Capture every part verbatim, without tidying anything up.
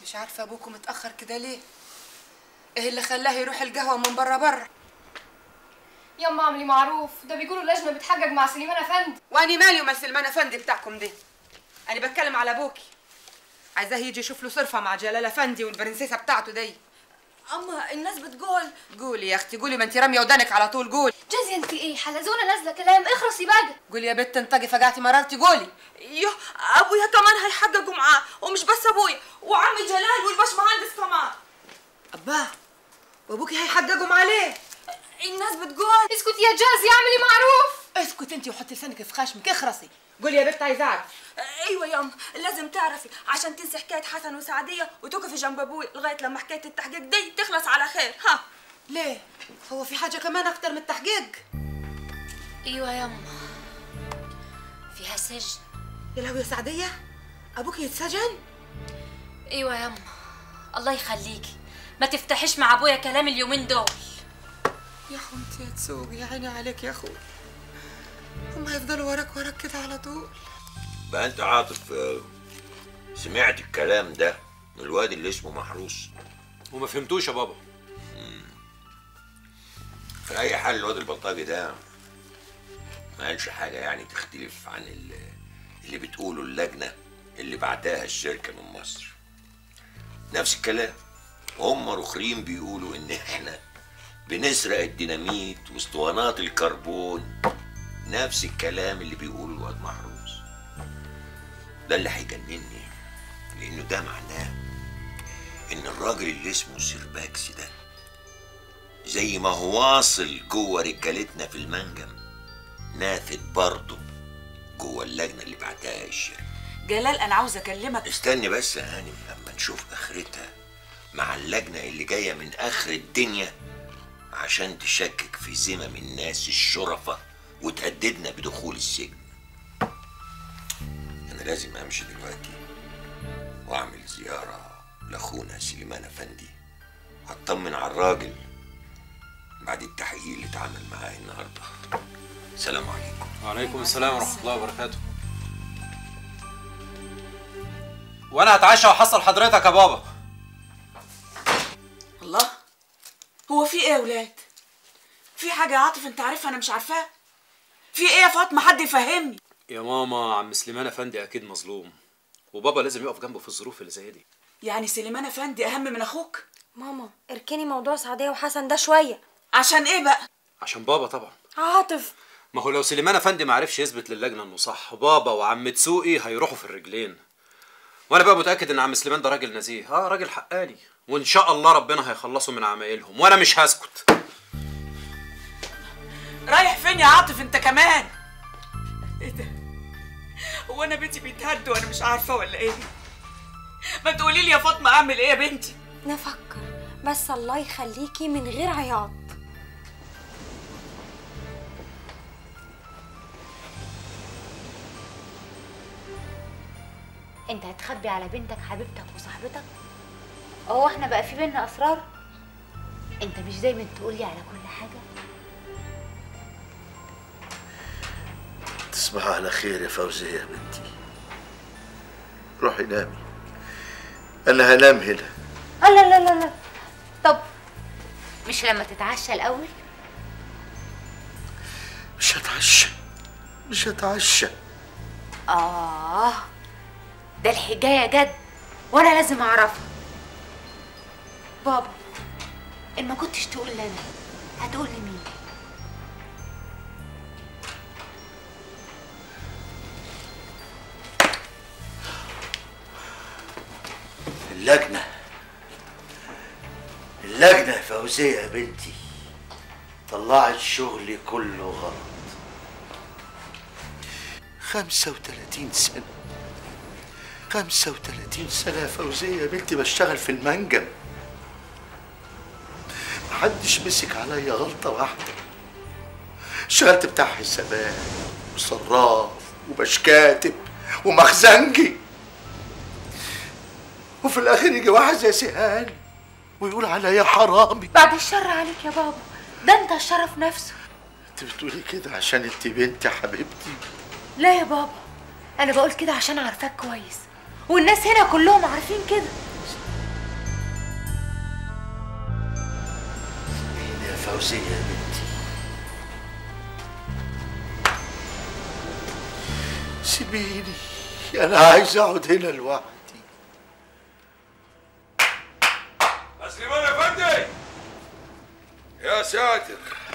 مش عارفه ابوكم متاخر كده ليه؟ ايه اللي خلاه يروح القهوه من بره بره؟ يما اعملي معروف، ده بيقولوا اللجنه بتحجج مع سليمان افندي. واني مالي ومال سليمان افندي بتاعكم دي؟ انا بتكلم على ابوكي، عايزاه يجي يشوف له صرفه مع جلال افندي والبرنسيسه بتاعته دي. اما الناس بتقول. قولي يا اختي قولي، ما انت راميه ودانك على طول. قولي. جازيه انت ايه؟ حلزونه نازله كلام، اخرسي بقى. قولي يا بت انطقي فقعتي مرارتي. قولي. يوه ابويا كمان هيحججوا معاه، ومش بس ابويا وعمي جلال والباشمهندس كمان. اباه وابوكي هيحججوا معاه ليه؟ الناس بتقول. اسكتي يا جازيه، اعملي معروف. اسكت انت وحطي لسانك في خشمك. اخرسي. قولي يا بت عايزه اعرف. ايوه ياما، لازم تعرفي عشان تنسي حكايه حسن وسعديه وتقفي جنب ابويا لغايه لما حكايه التحقيق دي تخلص على خير. ها ليه؟ هو في حاجه كمان اكتر من التحقيق؟ ايوه ياما، فيها سجن. يا لهوي يا سعديه، ابوكي يتسجن؟ ايوه ياما، الله يخليكي ما تفتحيش مع ابويا كلام اليومين دول. يا خنتي يا تسوق، يا عيني عليك يا اخوي، هم هيفضلوا وراك وراك كده على طول. بقى انت عاطف سمعت الكلام ده من الواد اللي اسمه محروس وما فهمتوش يا بابا؟ مم. في اي حال الواد البلطجي ده ما قالش حاجه يعني تختلف عن اللي بتقوله اللجنه اللي بعتها الشركه من مصر. نفس الكلام، هم رخرين بيقولوا ان احنا بنسرق الديناميت واسطوانات الكربون. نفس الكلام اللي بيقوله الواد محروس. ده اللي هيجنني، لانه ده معناه ان الراجل اللي اسمه سيرباكس ده زي ما هو واصل جوه رجالتنا في المنجم، نافذ برضه جوه اللجنه اللي بعتها الشركه. جلال انا عاوز اكلمك. استني بس يا هانم لما نشوف اخرتها مع اللجنه اللي جايه من اخر الدنيا عشان تشكك في ذمم الناس الشرفة وتهددنا بدخول السجن. انا لازم امشي دلوقتي واعمل زياره لاخونا سليمان افندي، هطمن على الراجل بعد التحقيق اللي اتعمل معاه النهارده. السلام عليكم. وعليكم السلام ورحمه الله وبركاته. وانا هتعشى واحصل حضرتك يا بابا. الله، هو في ايه يا ولاد؟ في حاجه يا عاطف انت عارفها انا مش عارفاها؟ في ايه يا فاطمه؟ حد يفهمني. يا ماما عم سليمان افندي اكيد مظلوم، وبابا لازم يقف جنبه في الظروف اللي زي دي. يعني سليمان افندي اهم من اخوك؟ ماما اركني موضوع سعديه وحسن ده شويه. عشان ايه بقى؟ عشان بابا طبعا. عاطف، ما هو لو سليمان افندي ما عرفش يثبت للجنه انه صح، بابا وعم تسوقي هيروحوا في الرجلين. وانا بقى متاكد ان عم سليمان ده راجل نزيه، اه راجل حقاني، وان شاء الله ربنا هيخلصوا من عمايلهم، وانا مش هسكت. رايح فين يا عاطف انت كمان؟ ايه ده؟ هو انا بيتي بيتهد وانا مش عارفه ولا ايه؟ ما تقولي لي يا فاطمه اعمل ايه يا بنتي؟ نفكر بس الله يخليكي من غير عياط. انت هتخبي على بنتك حبيبتك وصاحبتك؟ هو احنا بقى في بينا اسرار؟ انت مش دايما تقولي على كل حاجه؟ تصبح على خير يا فوزية يا بنتي. روحي نامي، انا هنام هنا. لا لا لا لا. طب مش لما تتعشى الاول؟ مش هتعشى مش هتعشى. اه ده الحكايه جد وانا لازم اعرفها. بابا ان ما كنتش تقول لي انا هتقول لمين؟ اللجنة اللجنة يا فوزية يا بنتي طلعت شغلي كله غلط. خمسة وتلاتين سنة خمسة وتلاتين سنة يا فوزية يا بنتي بشتغل في المنجم، محدش مسك عليا غلطة واحدة. اشتغلت بتاع حسابات وصراف وبشكاتب ومخزنجي، وفي الاخر يجي واحد زي سهان ويقول عليا حرامي. بعد الشر عليك يا بابا، ده انت الشرف نفسه. انت بتقولي كده عشان انت بنتي حبيبتي؟ لا يا بابا، انا بقول كده عشان عارفاك كويس، والناس هنا كلهم عارفين كده. فوزية يا بنتي، سيبيني، أنا عايز أقعد هنا لوحدي. سليمان افندي، يا ساتر.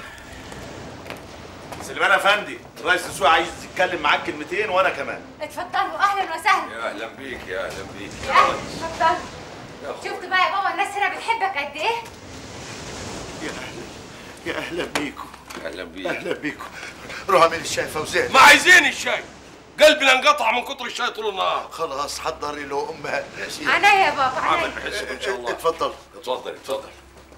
سليمان افندي، الرئيس السوق عايز يتكلم معاك كلمتين وانا كمان. اتفضلوا، اهلا وسهلا. يا اهلا بيك، يا اهلا بيك يا اهلا، اتفضلوا. شفت بقى يا بابا الناس هنا بتحبك قد ايه؟ يا أهلا، يا أهلا بيكم. اهلا بيك. أهلا بيكم. روح اعمل الشاي فوزية. ما عايزين الشاي، قلبنا انقطع من كتر الشاي طول النهار. خلاص حضري له أمها يا سيدي. عينيا يا بابا، عامل عينيا. بحسك ان شاء الله. اتفضل اتفضل اتفضل.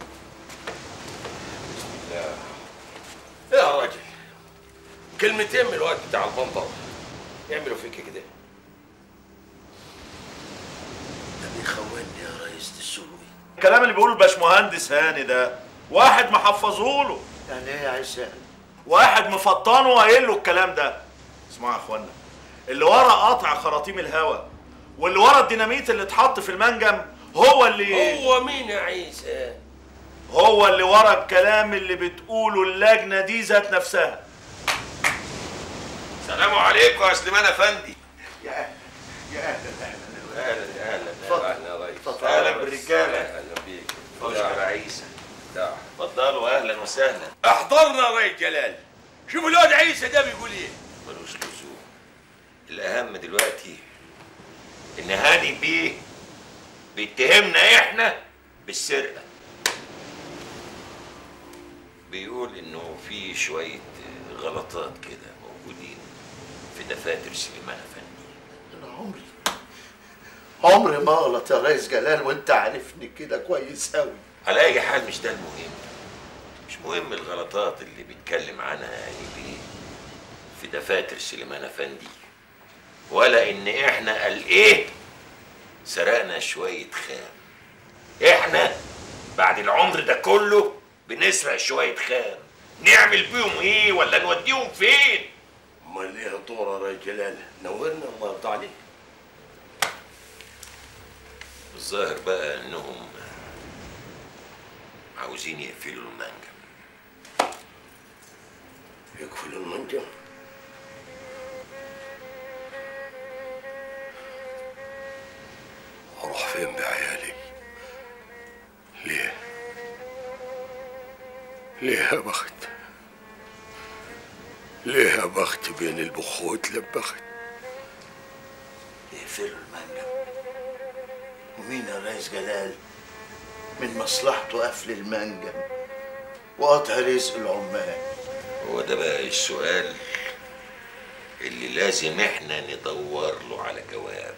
بسم الله. يا راجل، كلمتين من الوقت بتاع البنطر يعملوا فيك كده. ده بيخوني يا رئيس السوق. الكلام اللي بيقوله الباشمهندس هاني ده واحد محفظه له. يعني ايه يا عشان؟ واحد مفطنه وقايل له الكلام ده. اسمعوا يا اخوانا، اللي ورا قطع خراطيم الهوا واللي ورا الديناميت اللي اتحط في المنجم هو اللي هو مين يا عيسى؟ هو اللي ورا الكلام اللي بتقوله اللجنه دي ذات نفسها. السلام عليكم يا سليمان افندي. يا اهلا، يا اهلا اهلا اهلا اهلا اتفضل. اهلا يا ريس. اتفضل. اهلا بالرجاله. اهلا بيك. يا عيسى. تعال. اتفضلوا، اهلا وسهلا. احضرنا يا ريس جلال. شوفوا الواد عيسى ده بيقول ايه. ملوش لزوم. الاهم دلوقتي ان هاني بيه بيتهمنا احنا بالسرقه. بيقول انه في شويه غلطات كده موجودين في دفاتر سليمان افندي. انا عمري عمري ما غلط يا ريس جلال، وانت عارفني كده كويس قوي. على اي حال مش ده المهم. مش مهم الغلطات اللي بيتكلم عنها هاني بيه في دفاتر سليمان افندي، ولا ان احنا قال ايه سرقنا شويه خام. احنا بعد العمر ده كله بنسرق شويه خام، نعمل بيهم ايه ولا نوديهم فين؟ امال ليه طور يا جلال؟ نورنا الله يرضى عليك. الظاهر بقى انهم عاوزين يقفلوا المنجم. يقفلوا المنجم؟ اروح فين بعيالي؟ ليه؟ ليه يا بخت؟ ليه يا بخت بين البخوت لبخت؟ يقفلوا المنجم؟ ومين يا ريس جلال من مصلحته قفل المنجم وقطع رزق العمال؟ هو ده بقى السؤال اللي لازم احنا ندور له على جواب.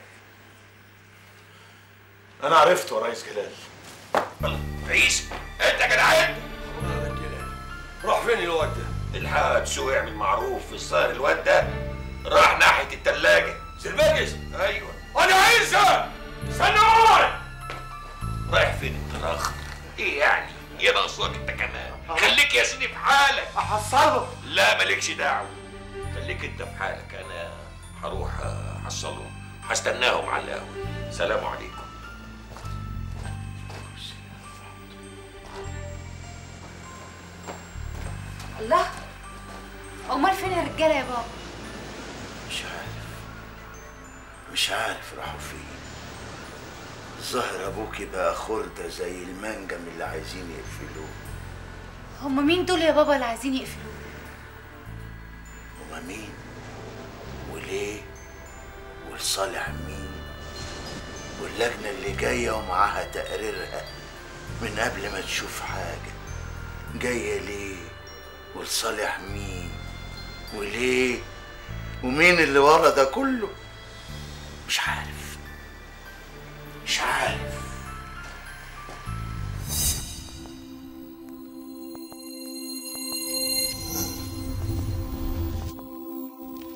انا عرفته يا ريس جلال. عيسى انت جدعان؟ راح فين الواد ده؟ الحق سوق يعمل معروف. الظاهر الواد ده راح ناحيه التلاجة. سلباجس؟ ايوه. انا عيسى! استنوني! رايح فين انت راخر؟ ايه يعني؟ ايه ناقصك انت كمان؟ خليك يا سيدي في حالك. احصله؟ لا مالكش دعوه، خليك انت في حالك. انا هروح احصلهم، هستناهم على القهوه. سلام عليكم. الله، امال فين الرجاله يا بابا؟ مش عارف مش عارف راحوا فين. الظاهر ابوكي بقى خردة زي المنجم اللي عايزين يقفلوه. هم مين دول يا بابا اللي عايزين يقفلوه؟ هما مين؟ وليه؟ ولصالح مين؟ واللجنة اللي جاية ومعاها تقريرها من قبل ما تشوف حاجة جاية ليه؟ ولصالح مين؟ وليه؟ ومين اللي ورا ده كله؟ مش عارف